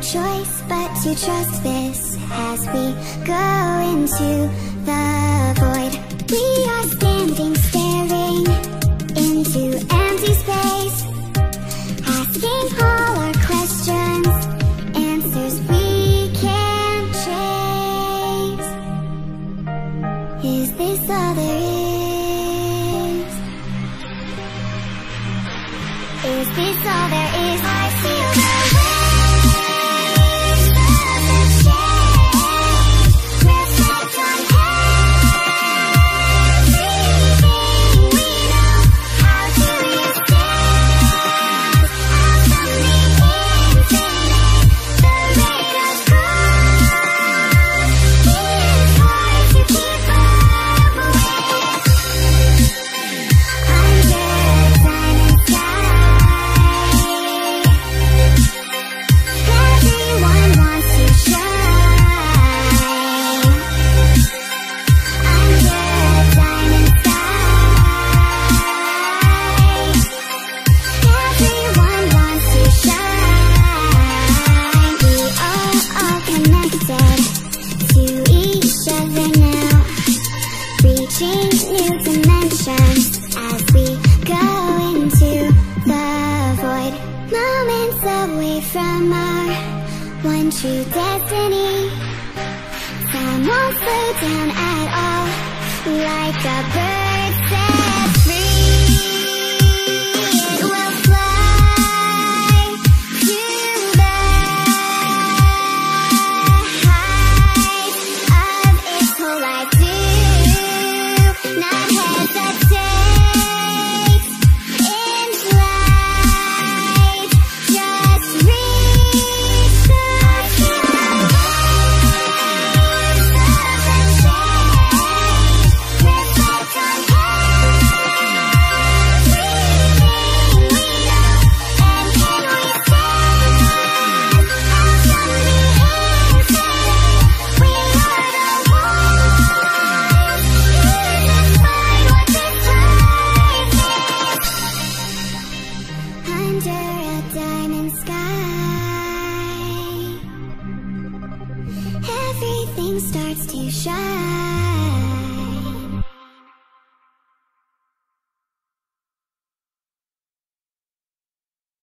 choice but to trust this as we go into the void. We are standing, staring into empty space, asking all our questions, answers we can't chase. Is this all there is? Is this all there is? I feel the waves of the change reflect on everything we know. How do you stand out from the infinite? The rate of growth is hard to keep up with. Under a diamond sky, everyone wants to shine. Under a diamond sky, everyone wants to shine. We are all connected to each other now, reaching new dimensions as we go into the void. Moments away from our one true destiny. Time won't slow down at all, like a bird set free. We'll fly to the heights of its whole life. Do not hesitate in flight. Just reach the waves of the change reflect on everything we know. And can we stand out from the infinite? We are the ones who define what this life is. Under a diamond sky, everything starts to shine.